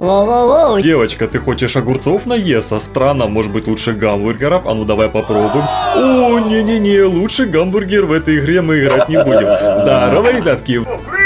Воу-воу-воу. Девочка, ты хочешь огурцов наесться? Странно, может быть лучше гамбургеров? А ну давай попробуем. О, не-не-не, лучше гамбургер в этой игре мы играть не будем. Здорово, ребятки.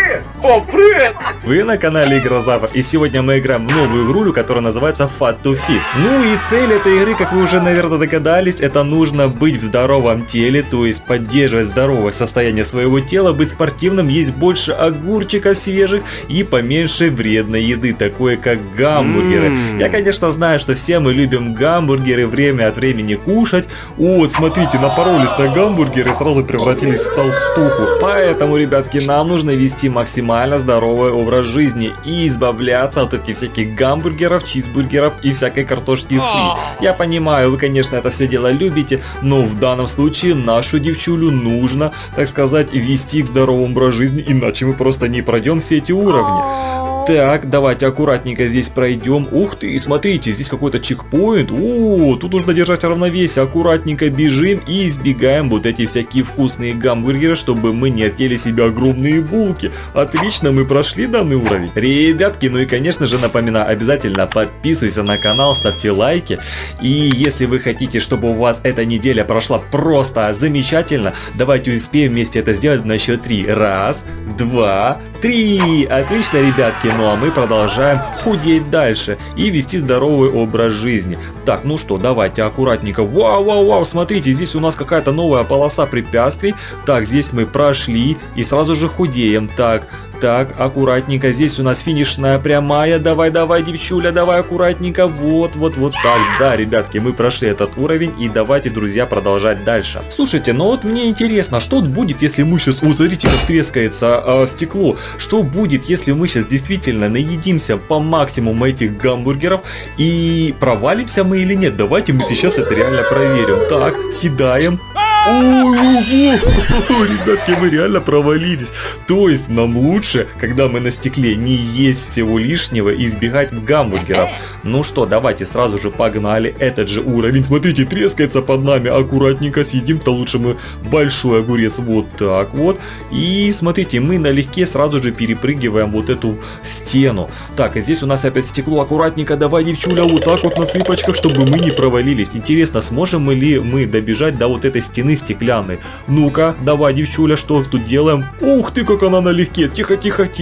О, привет! Вы на канале Игрозавр, и сегодня мы играем в новую игру, которая называется Fat to Fit. Ну и цель этой игры, как вы уже, наверное, догадались, это нужно быть в здоровом теле, то есть поддерживать здоровое состояние своего тела, быть спортивным, есть больше огурчиков свежих и поменьше вредной еды, такое как гамбургеры. Я, конечно, знаю, что все мы любим гамбургеры время от времени кушать. Вот, смотрите, напоролись на гамбургеры и сразу превратились в толстуху. Поэтому, ребятки, нам нужно вести максимально здоровый образ жизни и избавляться от этих всяких гамбургеров, чизбургеров и всякой картошки фри. Я понимаю, вы, конечно, это все дело любите, но в данном случае нашу девчулю нужно, так сказать, вести к здоровому образу жизни, иначе мы просто не пройдем все эти уровни. Так, давайте аккуратненько здесь пройдем. Ух ты, смотрите, здесь какой-то чекпоинт. О, тут нужно держать равновесие. Аккуратненько бежим и избегаем вот эти всякие вкусные гамбургеры, чтобы мы не отъели себе огромные булки. Отлично, мы прошли данный уровень. Ребятки, ну и конечно же напоминаю, обязательно подписывайся на канал, ставьте лайки. И если вы хотите, чтобы у вас эта неделя прошла просто замечательно, давайте успеем вместе это сделать на счет 3. Раз, два, три. Отлично, ребятки. Ну а мы продолжаем худеть дальше и вести здоровый образ жизни. Так, ну что, давайте аккуратненько. Вау, смотрите, здесь у нас какая-то новая полоса препятствий. Так, здесь мы прошли и сразу же худеем. Так, аккуратненько, здесь у нас финишная прямая, давай, девчуля, давай аккуратненько, вот так, да, ребятки, мы прошли этот уровень, и давайте, друзья, продолжать дальше. Слушайте, ну вот мне интересно, что будет, если мы сейчас, вот смотрите, как трескается стекло, что будет, если мы сейчас действительно наедимся по максимуму этих гамбургеров, и провалимся мы или нет, давайте мы сейчас это реально проверим. Так, съедаем. Ребятки, мы реально провалились. То есть нам лучше, когда мы на стекле, не есть всего лишнего и избегать гамбургеров. Ну что, давайте сразу же погнали. Этот же уровень, смотрите, трескается под нами. Аккуратненько съедим-то лучше мы большой огурец. Вот так вот. И смотрите, мы налегке сразу же перепрыгиваем вот эту стену. Так, и здесь у нас опять стекло. Аккуратненько, давай, девчуля, вот так вот на цыпочках, чтобы мы не провалились. Интересно, сможем ли мы добежать до вот этой стены стеклянной? Ну-ка, давай, девчуля, что тут делаем? Ух ты, как она налегке. Тихо.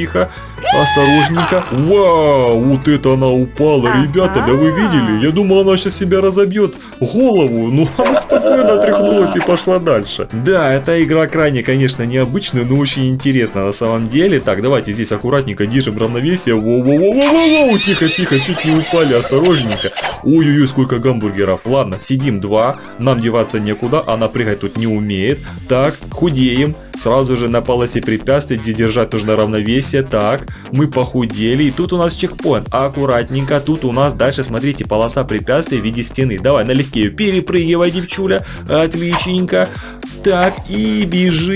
Осторожненько. Вау, вот это она упала, ребята, да вы видели? Я думал, она сейчас себя разобьет голову. Ну, она спокойно отряхнулась и пошла дальше. Да, эта игра крайне, конечно, необычная, но очень интересная на самом деле. Так, давайте здесь аккуратненько держим равновесие. Воу, тихо, чуть не упали, осторожненько. Ой-ой-ой, сколько гамбургеров. Ладно, сидим 2, нам деваться некуда, она прыгать тут не умеет. Так, худеем. Сразу же на полосе препятствий, где держать нужно равновесие. Так, мы похудели. И тут у нас чекпоинт. Аккуратненько. Тут у нас дальше, смотрите, полоса препятствий в виде стены. Давай, налегке перепрыгивай, девчуля. Отличненько. Так, и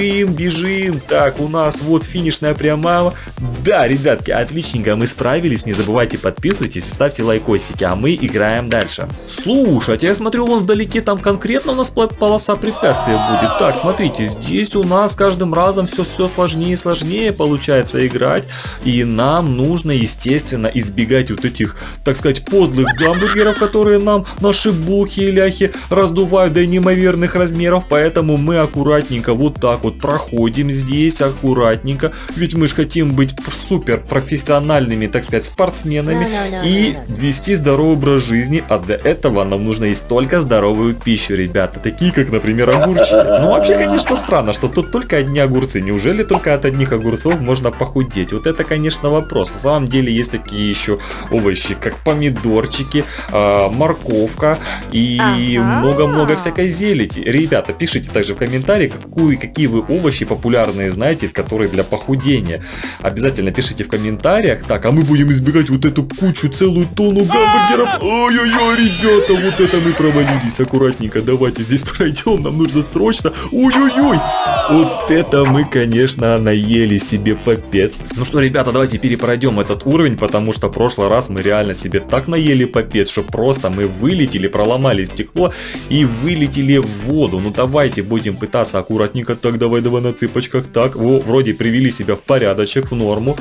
бежим. Так, у нас вот финишная прямая. Да, ребятки, отличненько, мы справились. Не забывайте подписывайтесь и ставьте лайкосики. А мы играем дальше. Слушайте, я смотрю, вон вдалеке там конкретно у нас полоса препятствия будет. Так, смотрите, здесь у нас каждым разом все сложнее и сложнее получается играть. И нам нужно, естественно, избегать вот этих, так сказать, подлых гамбургеров, которые нам наши булки и ляхи раздувают до неимоверных размеров. Поэтому мы аккуратненько вот так вот проходим здесь, аккуратненько. Ведь мы же хотим быть супер профессиональными, так сказать, спортсменами и вести здоровый образ жизни. А для этого нам нужно есть только здоровую пищу, ребята. Такие, как, например, огурчики. Ну, вообще, конечно, странно, что тут только одни огурцы. Неужели только от одних огурцов можно похудеть? Вот это, конечно, вопрос. На самом деле есть такие еще овощи, как помидорчики, морковка и много-много всякой зелени. Ребята, пишите также в комментарии, какие вы овощи популярные знаете, которые для похудения. Обязательно пишите в комментариях. Так, а мы будем избегать вот эту кучу, целую тонну гамбургеров. Ой-ой-ой, ребята, вот это мы провалились. Аккуратненько, давайте здесь пройдем, нам нужно срочно. Ой-ой-ой, вот это мы, конечно, наели себе попец. Ну что, ребята, давайте перепройдем этот уровень, потому что в прошлый раз мы реально себе так наели попец, что просто мы вылетели, проломали стекло и вылетели в воду. Ну давайте будем пытаться аккуратненько. Так, давай на цыпочках. Так, вроде привели себя в порядочек, в норму.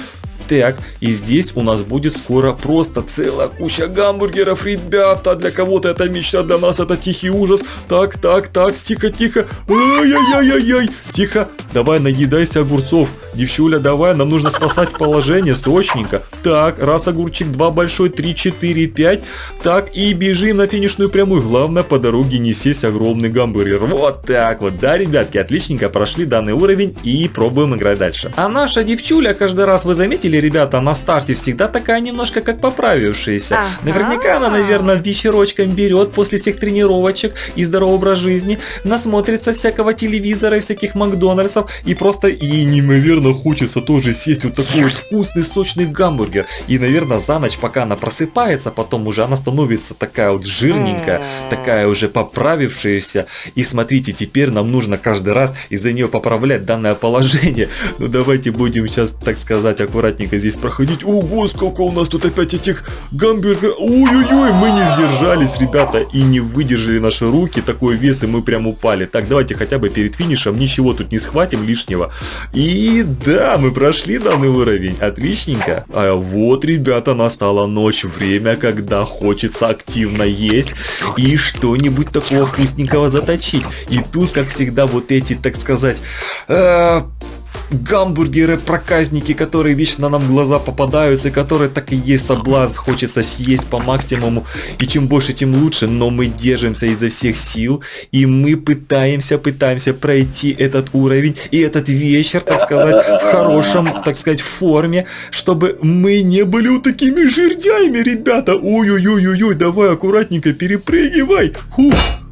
Так, и здесь у нас будет скоро просто целая куча гамбургеров, ребята. Для кого-то это мечта, для нас это тихий ужас. Так, тихо. Ай-яй-яй-яй. Тихо, давай наедайся огурцов. Девчуля, давай, нам нужно спасать положение, срочненько. Так, раз огурчик, 2 большой, 3, 4, 5. Так, и бежим на финишную прямую. Главное, по дороге не сесть огромный гамбургер. Вот так вот, да, ребятки, отличненько прошли данный уровень и пробуем играть дальше. А наша девчуля каждый раз, вы заметили, ребята, на старте всегда такая немножко как поправившаяся. Наверняка она, наверное, вечерочком берет после всех тренировочек и здорового образа жизни, насмотрится всякого телевизора и всяких Макдональдсов, и просто ей неимоверно хочется тоже съесть вот такой вот вкусный сочный гамбургер. И, наверное, за ночь, пока она просыпается, потом уже она становится такая вот жирненькая, такая уже поправившаяся. И смотрите, теперь нам нужно каждый раз из-за нее поправлять данное положение. Ну давайте будем сейчас, так сказать, аккуратненько здесь проходить. Ого, сколько у нас тут опять этих гамбургеров. Ой-ой-ой, мы не сдержались, ребята, и не выдержали наши руки такой вес, и мы прям упали. Так, давайте хотя бы перед финишем ничего тут не схватим лишнего. И да, мы прошли данный уровень. Отличненько. А вот, ребята, настала ночь. Время, когда хочется активно есть и что-нибудь такого вкусненького заточить. И тут, как всегда, вот эти, так сказать, гамбургеры, проказники, которые вечно нам в глаза попадаются, и которые так и есть соблазн, хочется съесть по максимуму, и чем больше, тем лучше, но мы держимся изо всех сил, и мы пытаемся пройти этот уровень, и этот вечер, так сказать, в хорошем, так сказать, форме, чтобы мы не были вот такими жердяями, ребята. Ой-ой-ой-ой, давай аккуратненько перепрыгивай. Фух.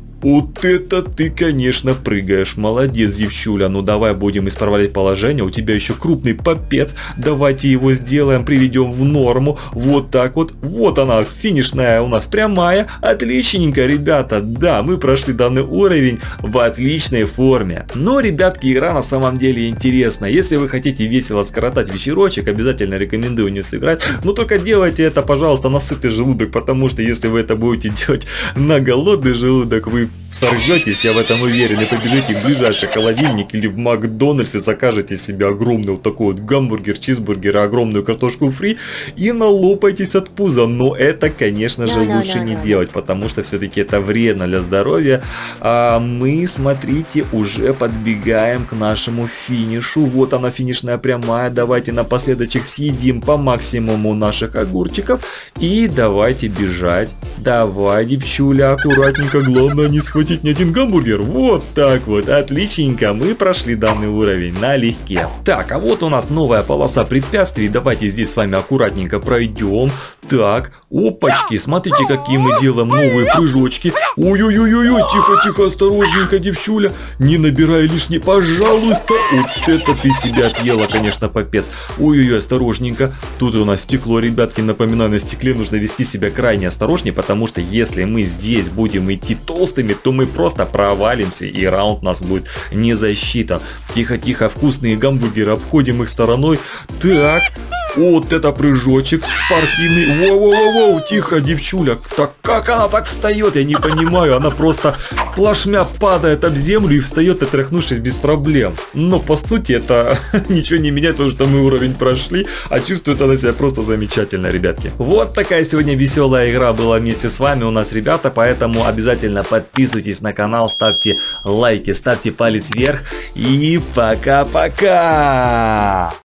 Вот это ты, конечно, прыгаешь. Молодец, девчуля. Ну давай будем исправлять положение. У тебя еще крупный попец. Давайте его сделаем, приведем в норму. Вот так вот. Вот она, финишная у нас прямая. Отличненько, ребята. Да, мы прошли данный уровень в отличной форме. Но, ребятки, игра на самом деле интересна. Если вы хотите весело скоротать вечерочек, обязательно рекомендую не сыграть. Но только делайте это, пожалуйста, на сытый желудок. Потому что если вы это будете делать на голодный желудок, вы сорветесь, я в этом уверен, и побежите в ближайший холодильник или в Макдональдсе, закажете себе огромный вот такой вот гамбургер, чизбургер, огромную картошку фри и налопайтесь от пуза. Но это, конечно же, лучше не делать, потому что все-таки это вредно для здоровья. А мы, смотрите, уже подбегаем к нашему финишу. Вот она, финишная прямая. Давайте напоследочек съедим по максимуму наших огурчиков и давайте бежать. Давай, девчуля, аккуратненько, главное не схватить ни один гамбургер. Вот так вот, отличненько, мы прошли данный уровень налегке. Так, а вот у нас новая полоса препятствий. Давайте здесь с вами аккуратненько пройдем. Так, опачки, смотрите, какие мы делаем новые прыжочки. Ой-ой-ой-ой, тихо-тихо, осторожненько, девчуля. Не набирай лишний, пожалуйста. Вот это ты себя отъела, конечно, попец. Ой-ой-ой, осторожненько. Тут у нас стекло, ребятки, напоминаю, на стекле нужно вести себя крайне осторожнее, потому что если мы здесь будем идти толстыми, то мы просто провалимся, и раунд у нас будет не засчитан. Тихо-тихо, вкусные гамбургеры, обходим их стороной. Так, вот это прыжочек спортивный. Воу-воу-воу, тихо, девчуля. Так как она так встает, я не понимаю. Она просто плашмя падает об землю и встает, отряхнувшись без проблем. Но по сути это ничего не меняет, потому что мы уровень прошли, а чувствует она себя просто замечательно, ребятки. Вот такая сегодня веселая игра была вместе с вами у нас, ребята, поэтому обязательно подписывайтесь на канал, ставьте лайки, ставьте палец вверх и пока-пока!